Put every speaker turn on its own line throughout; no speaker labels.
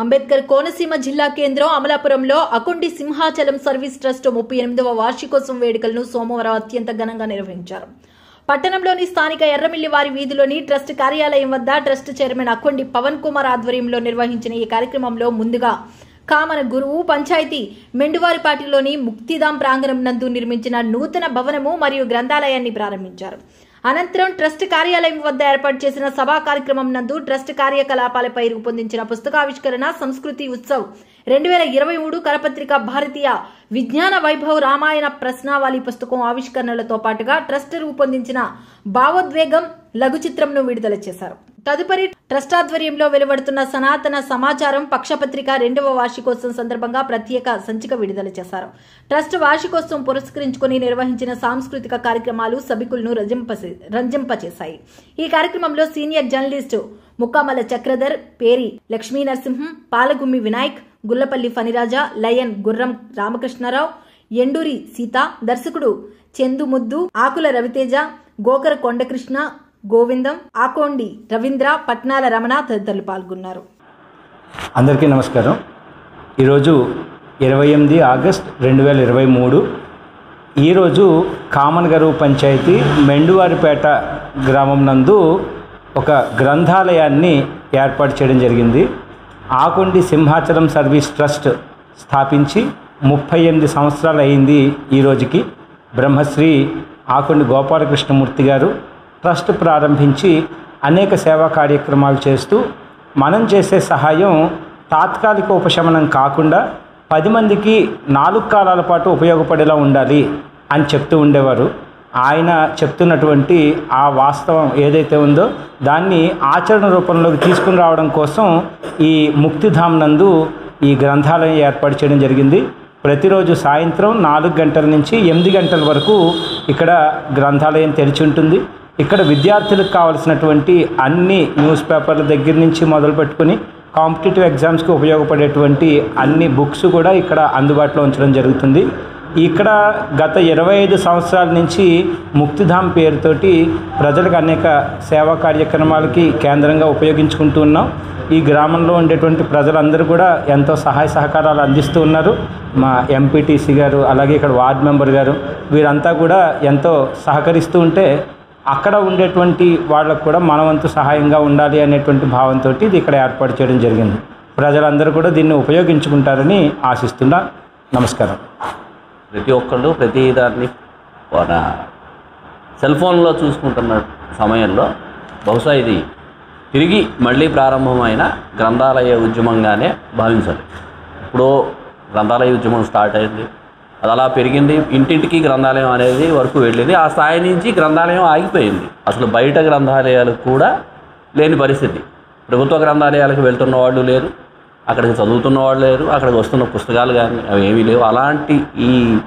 అంబేద్కర్ కోనసీమ జిల్లా కేంద్రం అమలాపురంలో అకొండి సింహాచలం సర్వీస్ ట్రస్ట్ 38వ వార్షికోత్సవం వేడుకలను సోమవారం అత్యంత ఘనంగా నిర్వహించారు. పట్టణంలోని స్థానిక ఎర్రమిల్లివారి వీధిలోని ట్రస్ట్ కార్యాలయం వద్ద ట్రస్ట్ చైర్మన్ అకొండి పవన్ కుమార్ ఆధ్వర్యంలో నిర్వహించిన ఈ కార్యక్రమంలో ముందుగా కామన గురువు పంచాయతీ మెండువారిపాటిలోని ముక్తిధాం ప్రాంగణం నందు నిర్మించిన నూతన భవనము మరియు గ్రంథాలయాన్ని ప్రారంభించారు. అనంతరం ట్రస్ట్ కార్యాలయం వద్ద ఏర్పాటు చేసిన సభా కార్యక్రమం నందు ట్రస్ట్ కార్యకలాపాలపై రూపొందించిన పుస్తకావిష్కరణ సంస్కృతి ఉత్సవ్ 2023 కరపత్రిక భారతీయ విజ్ఞాన వైభవ్ రామాయణ ప్రశ్నావళి పుస్తకం ఆవిష్కరణలతో పాటుగా ట్రస్ట్ రూపొందించిన భావోద్వేగం లఘు చిత్రంను విడుదల చేశారు. తదుపరి ట్రస్ట్ ఆధ్వర్యంలో వెలువడుతున్న సనాతన సమాచారం పక్షపత్రిక 2వ వార్షికోత్సవం సందర్భంగా ప్రత్యేక సంచిక విడుదల చేశారు. ట్రస్ట్ వార్షికోత్సవం పురస్కరించుకుని నిర్వహించిన సాంస్కృతిక కార్యక్రమాలు సభికులను రంజింపచేశాయి. ఈ కార్యక్రమంలో senior journalist Mukkamala Chakradhar, Peri Lakshmi Narasimham, Palagummi Vinayak, Gullapalli Phaniraja, lion Gurram Ramakrishnarao, Enduri Sita, దర్శకుడు చందుముద్దు, ఆకుల రవితేజ, గోకర కొండకృష్ణ, గోవిందం, ఆకోండి రవీంద్ర, పట్నాల రమణ తదితరులు పాల్గొన్నారు.
అందరికీ నమస్కారం. ఈరోజు 28 ఆగస్ట్ 2023. ఈరోజు కామన్గరు పంచాయతీ మెండువారిపేట గ్రామం నందు ఒక గ్రంథాలయాన్ని ఏర్పాటు చేయడం జరిగింది. ఆకొండి సింహాచలం సర్వీస్ ట్రస్ట్ స్థాపించి 38 సంవత్సరాలు అయింది. ఈ రోజుకి బ్రహ్మశ్రీ ఆకొండి గోపాలకృష్ణమూర్తి గారు ట్రస్ట్ ప్రారంభించి అనేక సేవా కార్యక్రమాలు చేస్తూ మనం చేసే సహాయం తాత్కాలిక ఉపశమనం కాకుండా 10 మందికి 4 కాలాల పాటు ఉపయోగపడేలా ఉండాలి అని చెప్తూ ఉండేవారు. ఆయన చెప్తున్నటువంటి ఆ వాస్తవం ఏదైతే ఉందో దాన్ని ఆచరణ రూపంలోకి తీసుకుని రావడం కోసం ఈ ముక్తిధాం నందు ఈ గ్రంథాలయం ఏర్పాటు చేయడం జరిగింది. ప్రతిరోజు సాయంత్రం 4 గంటల నుంచి 8 గంటల వరకు ఇక్కడ గ్రంథాలయం తెరిచి ఉంటుంది. ఇక్కడ విద్యార్థులకు కావాల్సినటువంటి అన్ని న్యూస్ పేపర్ల దగ్గర నుంచి మొదలు పెట్టుకుని కాంపిటేటివ్ ఎగ్జామ్స్కి ఉపయోగపడేటువంటి అన్ని బుక్స్ కూడా ఇక్కడ అందుబాటులో ఉంచడం జరుగుతుంది. ఇక్కడ గత 25 సంవత్సరాల నుంచి ముక్తిధాం పేరుతోటి ప్రజలకు అనేక సేవా కార్యక్రమాలకి కేంద్రంగా ఉపయోగించుకుంటూ ఉన్నాం. ఈ గ్రామంలో ఉండేటువంటి ప్రజలందరూ కూడా ఎంతో సహాయ సహకారాలు అందిస్తూ ఉన్నారు. మా ఎంపీటీసీ గారు, అలాగే ఇక్కడ వార్డ్ మెంబర్ గారు, వీరంతా కూడా ఎంతో సహకరిస్తూ ఉంటే అక్కడ ఉండేటువంటి వాళ్ళకు కూడా మనవంతు సహాయంగా ఉండాలి అనేటువంటి భావంతో ఇది ఇక్కడ ఏర్పాటు చేయడం జరిగింది. ప్రజలందరూ కూడా దీన్ని ఉపయోగించుకుంటారని ఆశిస్తున్నా. నమస్కారం.
ప్రతి ఒక్కళ్ళు ప్రతి దాన్ని మన సెల్ ఫోన్లో చూసుకుంటున్న సమయంలో బహుశా ఇది తిరిగి మళ్ళీ ప్రారంభమైన గ్రంథాలయ ఉద్యమంగానే భావించాలి. ఇప్పుడు గ్రంథాలయ ఉద్యమం స్టార్ట్ అయింది, అది అలా పెరిగింది, ఇంటింటికి గ్రంథాలయం అనేది వరకు వెళ్ళింది. ఆ స్థాయి నుంచి గ్రంథాలయం ఆగిపోయింది. అసలు బయట గ్రంథాలయాలు కూడా లేని పరిస్థితి. ప్రభుత్వ గ్రంథాలయాలకు వెళ్తున్న వాళ్ళు లేరు, అక్కడికి చదువుతున్న వాళ్ళు లేరు, అక్కడికి వస్తున్న పుస్తకాలు కానీ అవి ఏమీ లేవు. అలాంటి ఈ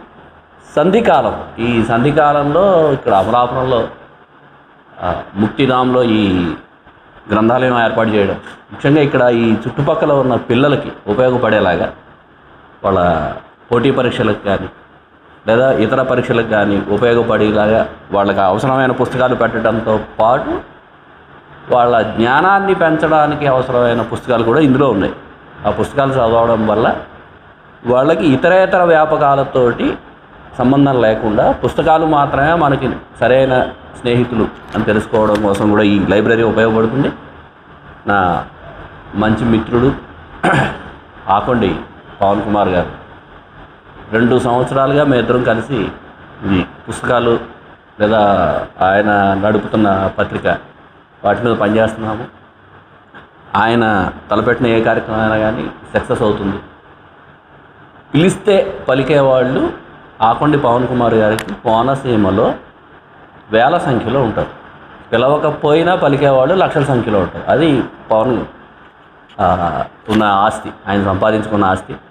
సంధికాలంలో ఇక్కడ అమలాపురంలో ముక్తిధాంలో ఈ గ్రంథాలయం ఏర్పాటు చేయడం, ముఖ్యంగా ఇక్కడ ఈ చుట్టుపక్కల ఉన్న పిల్లలకి ఉపయోగపడేలాగా వాళ్ళ పోటీ పరీక్షలకు కానీ లేదా ఇతర పరీక్షలకు కానీ ఉపయోగపడేలాగా వాళ్ళకి అవసరమైన పుస్తకాలు పెట్టడంతో పాటు వాళ్ళ జ్ఞానాన్ని పెంచడానికి అవసరమైన పుస్తకాలు కూడా ఇందులో ఉన్నాయి. ఆ పుస్తకాలు చదవడం వల్ల వాళ్ళకి ఇతరేతర వ్యాపకాలతోటి సంబంధం లేకుండా పుస్తకాలు మాత్రమే మనకి సరైన స్నేహితులు అని తెలుసుకోవడం కోసం కూడా ఈ లైబ్రరీ ఉపయోగపడుతుంది. నా మంచి మిత్రుడు ఆకొండి పవన్ కుమార్ గారు 2 సంవత్సరాలుగా మేము ఇద్దరం కలిసి ఈ పుస్తకాలు లేదా ఆయన నడుపుతున్న పత్రిక వాటి మీద పనిచేస్తున్నాము. ఆయన తలపెట్టిన ఏ కార్యక్రమం అయినా కానీ సక్సెస్ అవుతుంది. పిలిస్తే పలికేవాళ్ళు ఆకొండి పవన్ కుమార్ గారికి కోనసీమలో వేల సంఖ్యలో ఉంటారు. పిలవకపోయినా పలికేవాళ్ళు లక్షల సంఖ్యలో ఉంటారు. అది పవన్ ఉన్న ఆస్తి, ఆయన సంపాదించుకున్న ఆస్తి.